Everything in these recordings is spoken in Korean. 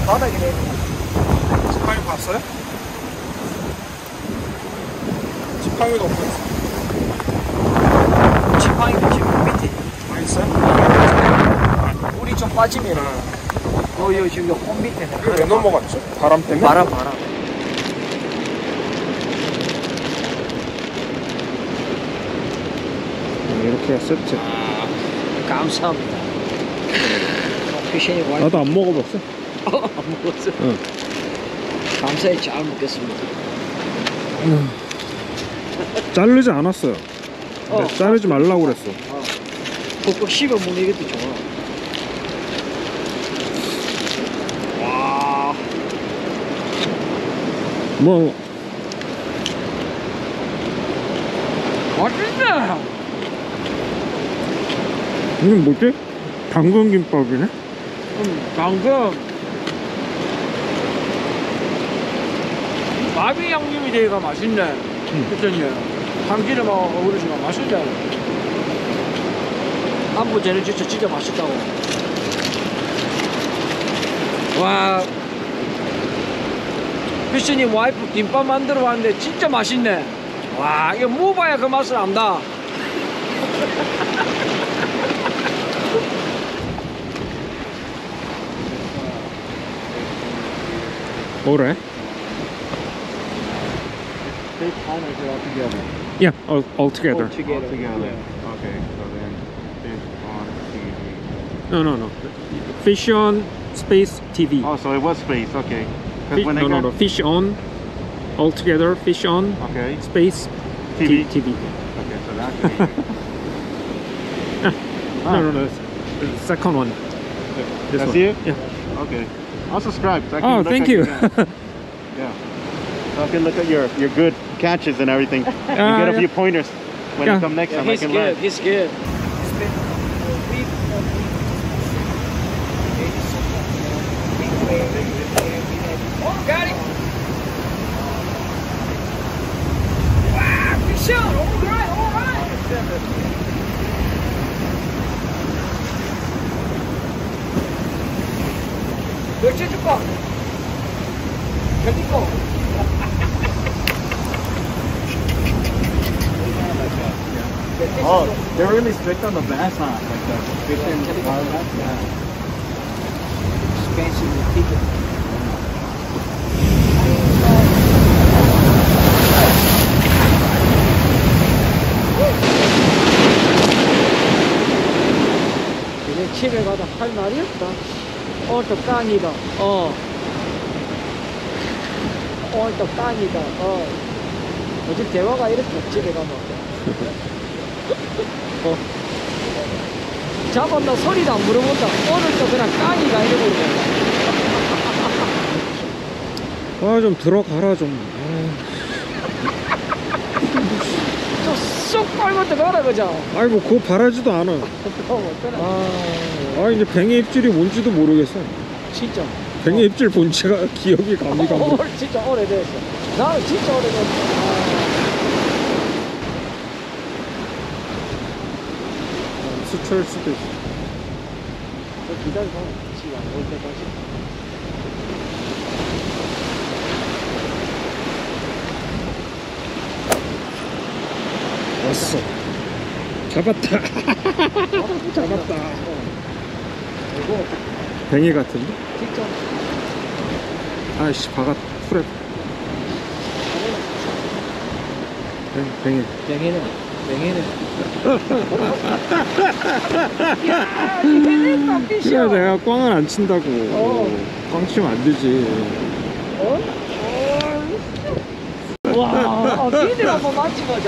바닥에 내려. 지팡이 봤어요? 지팡이가 없어요. 지팡이도 지금 밑에 아, 있어요? 물이 좀 빠지면 요 지금 홈 밑에 이게 왜 넘어갔죠? 바람 때문에? 바람. 이렇게 세트. 감사합니다. 피싱이 와이프 나도 안 먹어봤어. 안 먹었어. 응. 감사히 잘 먹겠습니다. 자르지 않았어요. 근데 자르지 말라고 그랬어. 꼭꼭 씹어 먹는 이것도 좋아. 와. 뭐 맛있네. 이건 뭐지? 당근 김밥이네? 방금 마비 양념이 되기가 맛있네. 그랬더니 참기름하고 어우러지가 맛있네. 안부 전에 진짜 맛있다고. 와, 피쉬님 와이프 김밥 만들어 왔는데 진짜 맛있네. 와, 이거 먹어봐야 그 맛을 안다. 뭐래? They kind of all together. Yeah, all together. Together. Yeah. Okay, so then fish on TV. No. Fish on space TV. Oh, so it was space, okay. 'Cause when they no. got- Fish on, all together. Fish on Okay, space TV. TV. Okay, so that's No. The second one. This That's one. you? Yeah. okay. I'll subscribe. So I can Oh, look thank at you. Yeah. So I can look at your good catches and everything. And get a yeah. few pointers when Yeah. you come next Yeah, time. I he's can good. learn. He's good. Oh, got it. Wow, good shot. All right. 몇 째 줄까? 몇 개? Oh, they're really strict on the bass, huh? Like the fishing. Yeah. Expensive people. 이제 집에 가다 할 말이 없다. 오늘 또 깡이다. 오늘 또 깡이다. 요즘 대화가 이렇게 집에 가면. 잡았나 소리도 안 물어본다. 오늘 또 그냥 깡이가 이러고 있다. 좀 들어가라 좀. 쏙 빨고 들어가라 그죠? 아이 뭐 그거 바라지도 않아. 이제 뱅의 입질이 뭔지도 모르겠어. 진짜. 뱅의 입질 본 지가 기억이 감이 가고. 진짜 오래됐어. 나는 진짜 오래됐어. 수초일 수도 있어. 기다려. 지금 안 올 때까지. 왔어. 잡았다. 잡았다. 이거 뱅이 같은데? 진짜. 아이씨 박아 풀에. 뱅이. 뱅이는. 야, 해냈다, 그래 피셔. 내가 꽝을 안 친다고. 꽝 치면 안 되지. 와, 니들 한번 맞지 가자.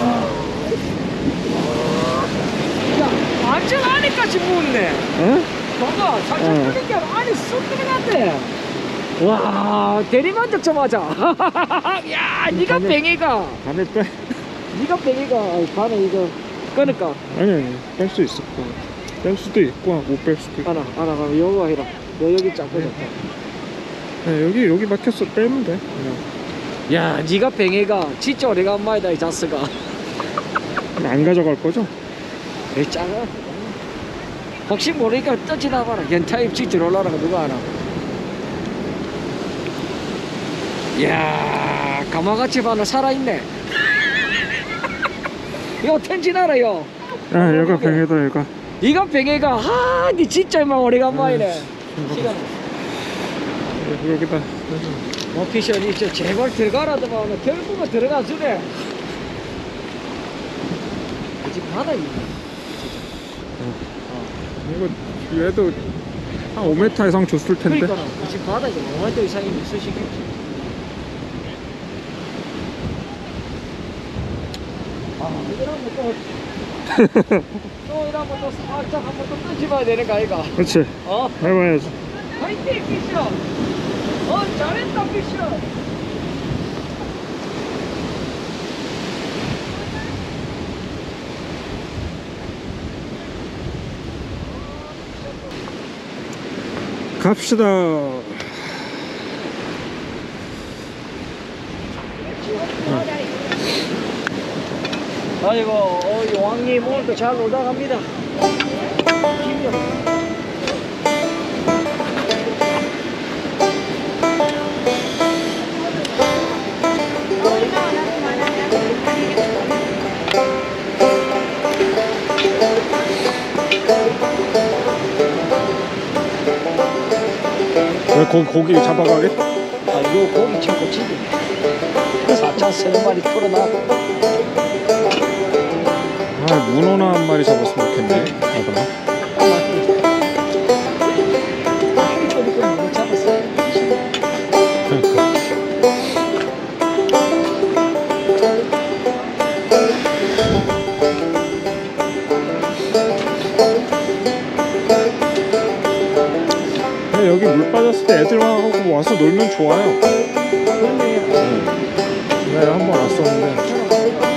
야, 완전 안에까지 묻네. 봐봐, 살짝 풀리게 안에 쏙 들어갔대. 와, 대리만족 좀 하자. 야, 니가 뱅이가. 간을 빼. 니가 뱅이가. 반에 이거 끊을까? 아니 뺄 수 있을 거야. 뺄 수도 있고 못 뺄 수도 있고. 하나, 그럼 요거 해라. 여기 잡고 잡자. 여기 막혔어. 빼면 돼 그냥. 야, 니가 뱅이가 진짜 오래간만이다 이 자스가. 안 가져갈 거죠? 에이, 작아. 혹시 모르니까 떠지나 봐라. 연타 입지 들어올라라 누가 하나. 이야, 가마같이 바늘 살아있네. 이거 텐진 알아요? 아 얘가 뱅에다 얘가. 이거 뱅에가, 니 진짜 막 오래간만이네. 시간. 여기다. 모피션이 저 제발 들어가라더만 결국은 들어가 주네. 지금 바닥이 이거 얘도 한 5m 이상 줬을 텐데. 그러니까 지금 바닥이 5m 이상이면 수시겠지. 또 이러면 또 살짝 한번 또 던져봐야 되는 거 아이가? 그렇지. 해봐야지. 화이팅 피셔! 잘했다 피셔! 갑시다. 아이고 용왕님 오늘도 잘 놀다 갑니다. 왜 고기 잡아가게? 요 고기 찾고 지금 4,000마리 털어놔. 문어나 한 마리 잡았으면 좋겠네. 하다가. 못 잡았어요. 여기 물 빠졌을 때 애들하고 와서 놀면 좋아요. 그러네요. 네, 한번 왔었는데.